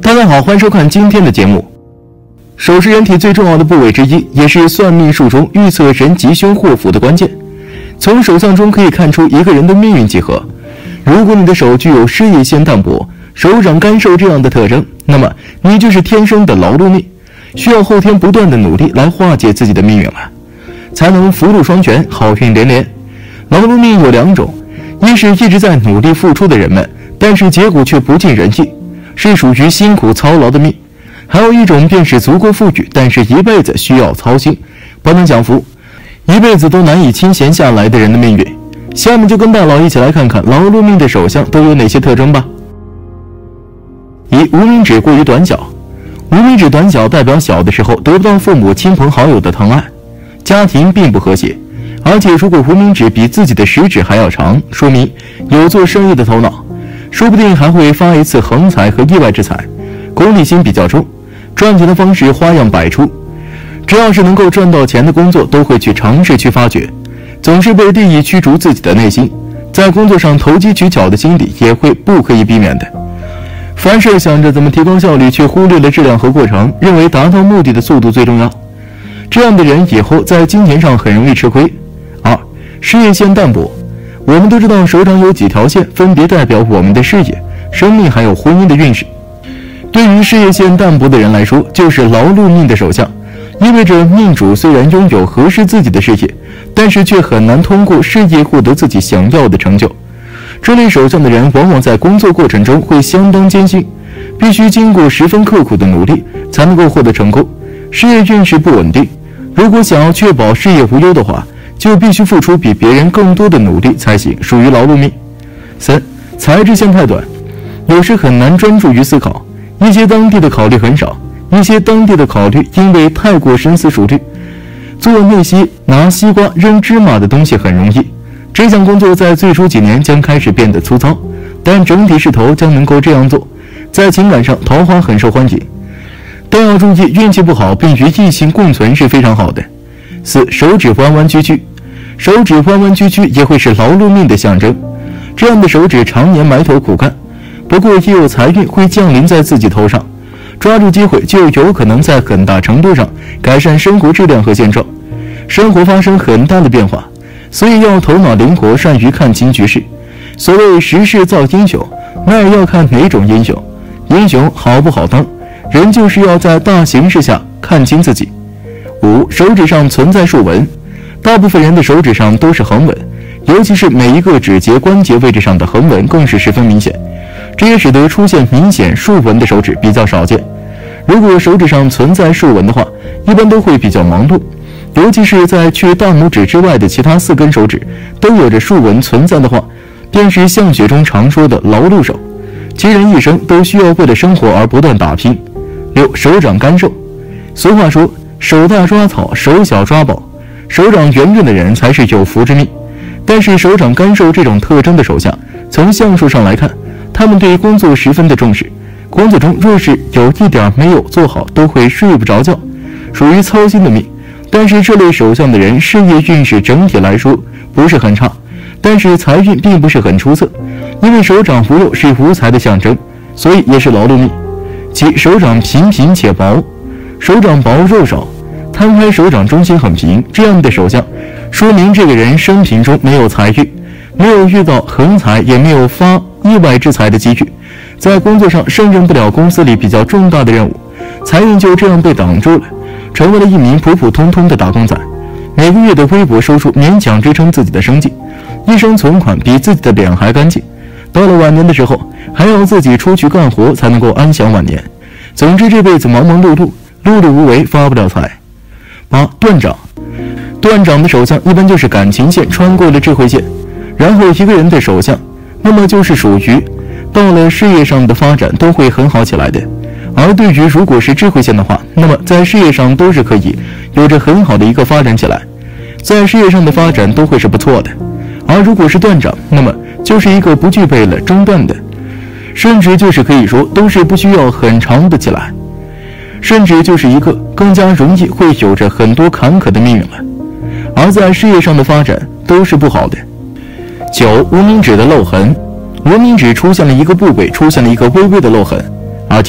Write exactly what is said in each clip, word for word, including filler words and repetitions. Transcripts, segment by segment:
大家好，欢迎收看今天的节目。手是人体最重要的部位之一，也是算命术中预测人吉凶祸福的关键。从手相中可以看出一个人的命运几何。如果你的手具有事业线淡薄、手掌干瘦这样的特征，那么你就是天生的劳碌命，需要后天不断的努力来化解自己的命运了，才能福禄双全，好运连连。劳碌命有两种，一是一直在努力付出的人们，但是结果却不尽人意，是属于辛苦操劳的命；还有一种便是足够富裕，但是一辈子需要操心，不能享福，一辈子都难以清闲下来的人的命运。下面就跟大佬一起来看看劳碌命的手相都有哪些特征吧。一、无名指过于短小。无名指短小代表小的时候得不到父母亲朋好友的疼爱，家庭并不和谐，而且如果无名指比自己的食指还要长，说明有做生意的头脑，说不定还会发一次横财和意外之财，功利心比较重，赚钱的方式花样百出，只要是能够赚到钱的工作都会去尝试去发掘，总是被利益驱逐自己的内心，在工作上投机取巧的心理也会不可以避免的。凡事想着怎么提高效率，却忽略了质量和过程，认为达到目的的速度最重要，这样的人以后在金钱上很容易吃亏。二、事业线淡薄。我们都知道手掌有几条线，分别代表我们的事业、生命还有婚姻的运势。对于事业线淡薄的人来说，就是劳碌命的手相，意味着命主虽然拥有合适自己的事业，但是却很难通过事业获得自己想要的成就。这类手相的人往往在工作过程中会相当艰辛，必须经过十分刻苦的努力才能够获得成功。事业运势不稳定，如果想要确保事业无忧的话，就必须付出比别人更多的努力才行，属于劳碌命。三、财智线太短，有时很难专注于思考，一些当地的考虑很少，一些当地的考虑因为太过深思熟虑，做那些拿西瓜扔芝麻的东西很容易。这项工作在最初几年将开始变得粗糙，但整体势头将能够这样做。在情感上，桃花很受欢迎，但要注意运气不好并与异性共存是非常好的。四、手指弯弯曲曲。手指弯弯曲曲也会是劳碌命的象征，这样的手指常年埋头苦干，不过也有财运会降临在自己头上，抓住机会就有可能在很大程度上改善生活质量和现状，生活发生很大的变化，所以要头脑灵活，善于看清局势。所谓时势造英雄，那也要看哪种英雄，英雄好不好当，人就是要在大形势下看清自己。五、手指上存在竖纹。大部分人的手指上都是横纹，尤其是每一个指节关节位置上的横纹更是十分明显，这也使得出现明显竖纹的手指比较少见。如果手指上存在竖纹的话，一般都会比较忙碌，尤其是在去大拇指之外的其他四根手指都有着竖纹存在的话，便是相学中常说的劳碌手，其人一生都需要为了生活而不断打拼。六、手掌干瘦。俗话说，手大抓草，手小抓宝，手掌圆润的人才是有福之命，但是手掌干瘦这种特征的手相，从相术上来看，他们对工作十分的重视，工作中若是有一点没有做好，都会睡不着觉，属于操心的命。但是这类手相的人事业运势整体来说不是很差，但是财运并不是很出色，因为手掌无肉是无财的象征，所以也是劳碌命。其手掌平平且薄，手掌薄肉少，摊开手掌中心很平，这样的手相说明这个人生平中没有财运，没有遇到横财，也没有发意外之财的机遇，在工作上胜任不了公司里比较重大的任务，财运就这样被挡住了，成为了一名普普通通的打工仔，每个月的微薄收入勉强支撑自己的生计，一生存款比自己的脸还干净，到了晚年的时候还要自己出去干活才能够安享晚年。总之这辈子忙忙碌碌，碌碌无为，发不了财。八、断掌。断掌的手相一般就是感情线穿过了智慧线，然后一个人的手相，那么就是属于到了事业上的发展都会很好起来的。而对于如果是智慧线的话，那么在事业上都是可以有着很好的一个发展起来，在事业上的发展都会是不错的。而如果是断掌，那么就是一个不具备了中断的，甚至就是可以说都是不需要很长的起来，甚至就是一个更加容易会有着很多坎坷的命运了。而在事业上的发展都是不好的。九、无名指的漏痕。无名指出现了一个部位出现了一个微微的漏痕，而且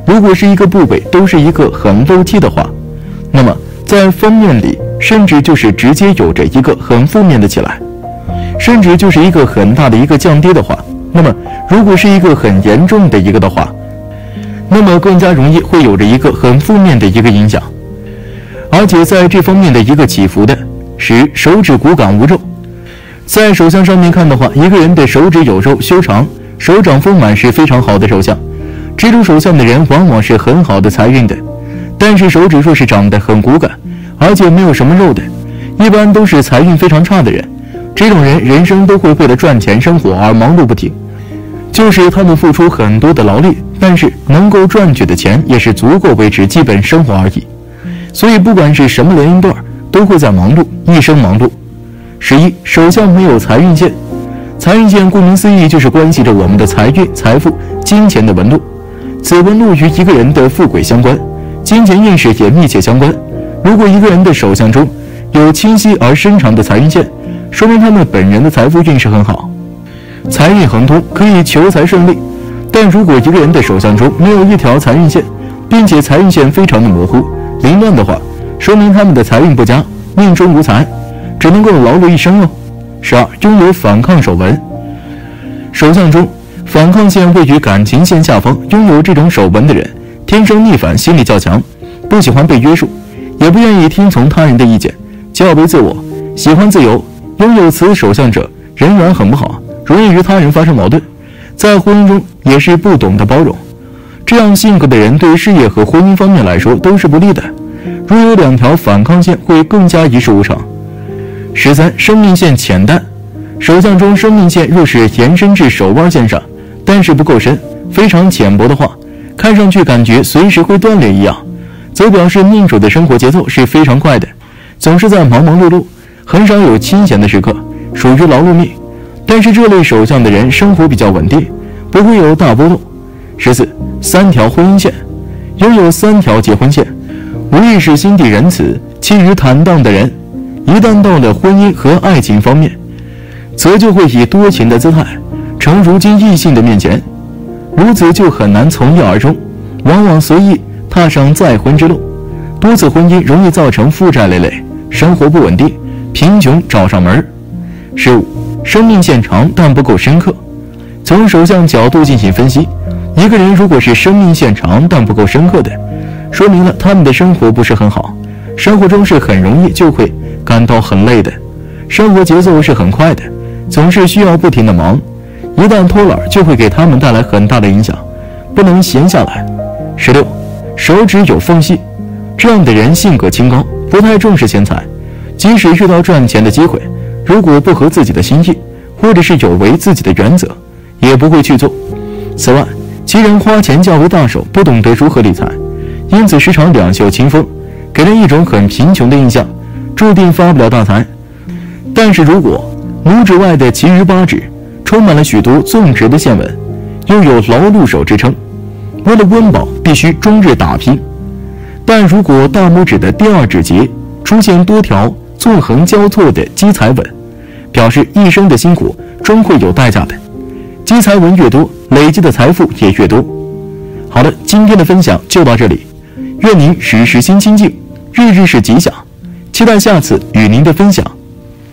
如果是一个部位都是一个很漏气的话，那么在封面里甚至就是直接有着一个很负面的起来，甚至就是一个很大的一个降低的话，那么如果是一个很严重的一个的话，那么更加容易会有着一个很负面的一个影响。而且在这方面的一个起伏的是手指骨感无肉。在手相上面看的话，一个人的手指有肉修长，手掌丰满是非常好的手相。这种手相的人往往是很好的财运的，但是手指若是长得很骨感，而且没有什么肉的，一般都是财运非常差的人。这种人人生都会为了赚钱生活而忙碌不停，就是他们付出很多的劳力，但是能够赚取的钱也是足够维持基本生活而已。所以不管是什么年龄段，都会在忙碌，一生忙碌。十一，手相没有财运线。财运线顾名思义就是关系着我们的财运、财富、金钱的纹路。此纹路与一个人的富贵相关，金钱运势也密切相关。如果一个人的手相中有清晰而深长的财运线，说明他们本人的财富运势很好，财运亨通，可以求财顺利。但如果一个人的手相中没有一条财运线，并且财运线非常的模糊、凌乱的话，说明他们的财运不佳，命中无财，只能够劳碌一生哦。十二，拥有反抗手纹。手相中反抗线位于感情线下方，拥有这种手纹的人天生逆反心理较强，不喜欢被约束，也不愿意听从他人的意见，较为自我，喜欢自由。拥有此手相者人缘很不好，容易与他人发生矛盾，在婚姻中也是不懂得包容。这样性格的人对于事业和婚姻方面来说都是不利的，如有两条反抗线会更加一事无成。十三，生命线浅淡。手相中生命线若是延伸至手腕线上，但是不够深，非常浅薄的话，看上去感觉随时会断裂一样，则表示命主的生活节奏是非常快的，总是在忙忙碌碌，很少有清闲的时刻，属于劳碌命。但是这类手相的人生活比较稳定，不会有大波动。十四，三条婚姻线。拥有三条结婚线，无疑是心地仁慈、气宇坦荡的人。一旦到了婚姻和爱情方面，则就会以多情的姿态呈如今异性的面前，如此就很难从一而终，往往随意踏上再婚之路。多次婚姻容易造成负债累累，生活不稳定，贫穷找上门。十五，生命线长但不够深刻。从手相角度进行分析，一个人如果是生命线长但不够深刻的，说明了他们的生活不是很好，生活中是很容易就会感到很累的，生活节奏是很快的，总是需要不停的忙，一旦偷懒就会给他们带来很大的影响，不能闲下来。十六，手指有缝隙。这样的人性格清高，不太重视钱财，即使遇到赚钱的机会，如果不合自己的心意，或者是有违自己的原则，也不会去做。此外，其人花钱较为大手，不懂得如何理财，因此时常两袖清风，给人一种很贫穷的印象，注定发不了大财。但是如果拇指外的其余八指充满了许多纵直的线纹，又有劳碌手之称，为了温饱必须终日打拼。但如果大拇指的第二指节出现多条纵横交错的积财纹，表示一生的辛苦终会有代价的，积财纹越多，累积的财富也越多。好了，今天的分享就到这里，愿您时时心清静，日日是吉祥，期待下次与您的分享。